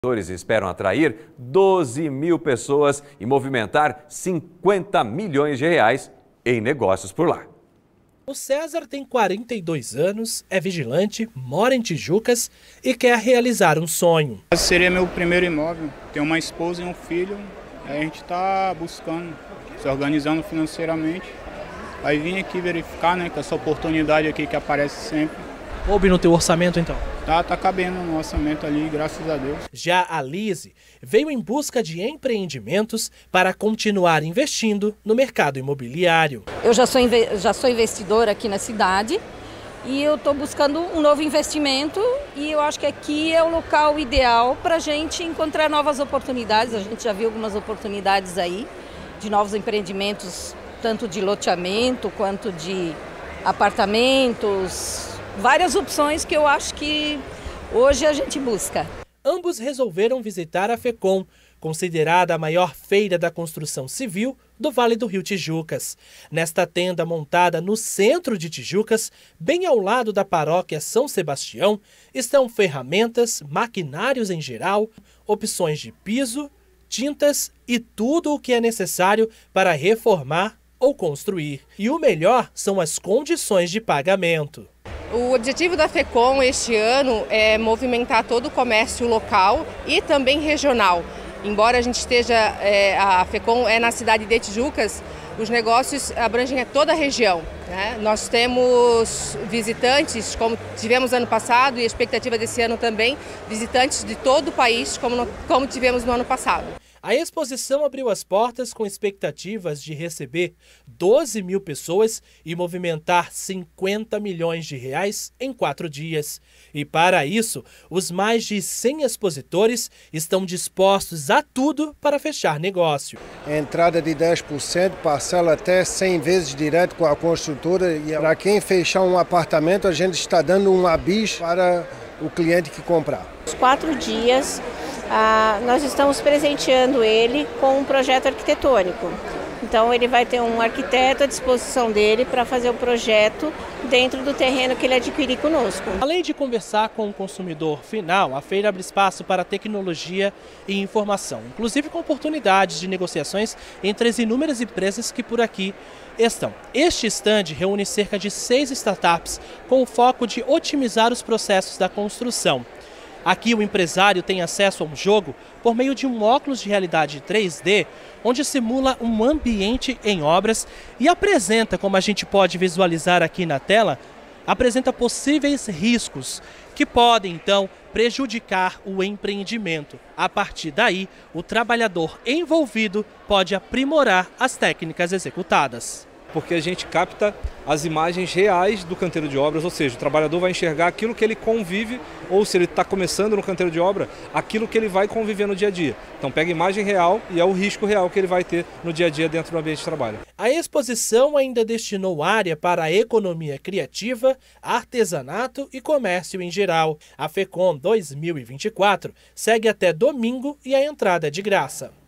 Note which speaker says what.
Speaker 1: Os esperam atrair 12 mil pessoas e movimentar 50 milhões de reais em negócios por lá.
Speaker 2: O César tem 42 anos, é vigilante, mora em Tijucas e quer realizar um sonho.
Speaker 3: Esse seria meu primeiro imóvel. Tenho uma esposa e um filho. A gente está buscando, se organizando financeiramente. Aí vim aqui verificar, com essa oportunidade aqui que aparece sempre.
Speaker 2: Coube no teu orçamento então?
Speaker 3: Tá cabendo no orçamento ali, graças a Deus.
Speaker 2: Já a Lise veio em busca de empreendimentos para continuar investindo no mercado imobiliário.
Speaker 4: Eu já sou investidora aqui na cidade e eu estou buscando um novo investimento e eu acho que aqui é o local ideal para a gente encontrar novas oportunidades. A gente já viu algumas oportunidades aí de novos empreendimentos, tanto de loteamento quanto de apartamentos. Várias opções que eu acho que hoje a gente busca.
Speaker 2: Ambos resolveram visitar a FECOM, considerada a maior feira da construção civil do Vale do Rio Tijucas. Nesta tenda montada no centro de Tijucas, bem ao lado da paróquia São Sebastião, estão ferramentas, maquinários em geral, opções de piso, tintas e tudo o que é necessário para reformar ou construir. E o melhor são as condições de pagamento.
Speaker 5: O objetivo da FECOM este ano é movimentar todo o comércio local e também regional. Embora a gente esteja, a FECOM é na cidade de Tijucas, os negócios abrangem toda a região. Nós temos visitantes, como tivemos ano passado, e a expectativa desse ano também, visitantes de todo o país, como tivemos no ano passado.
Speaker 2: A exposição abriu as portas com expectativas de receber 12 mil pessoas e movimentar 50 milhões de reais em 4 dias. E para isso, os mais de 100 expositores estão dispostos a tudo para fechar negócio.
Speaker 6: Entrada de 10%, parcela até 100 vezes direto com a construtora. E para quem fechar um apartamento, a gente está dando um bis para o cliente que comprar.
Speaker 7: Os 4 dias... nós estamos presenteando ele com um projeto arquitetônico. Então ele vai ter um arquiteto à disposição dele para fazer o projeto dentro do terreno que ele adquirir conosco.
Speaker 2: Além de conversar com o consumidor final, a feira abre espaço para tecnologia e informação, inclusive com oportunidades de negociações entre as inúmeras empresas que por aqui estão. Este stand reúne cerca de 6 startups com o foco de otimizar os processos da construção. Aqui o empresário tem acesso a um jogo por meio de um óculos de realidade 3D, onde simula um ambiente em obras e apresenta, como a gente pode visualizar aqui na tela, apresenta possíveis riscos que podem, então, prejudicar o empreendimento. A partir daí, o trabalhador envolvido pode aprimorar as técnicas executadas.
Speaker 8: Porque a gente capta as imagens reais do canteiro de obras, ou seja, o trabalhador vai enxergar aquilo que ele convive, ou se ele está começando no canteiro de obra, aquilo que ele vai conviver no dia a dia. Então pega a imagem real e é o risco real que ele vai ter no dia a dia dentro do ambiente de trabalho.
Speaker 2: A exposição ainda destinou área para a economia criativa, artesanato e comércio em geral. A FECOM 2024 segue até domingo e a entrada é de graça.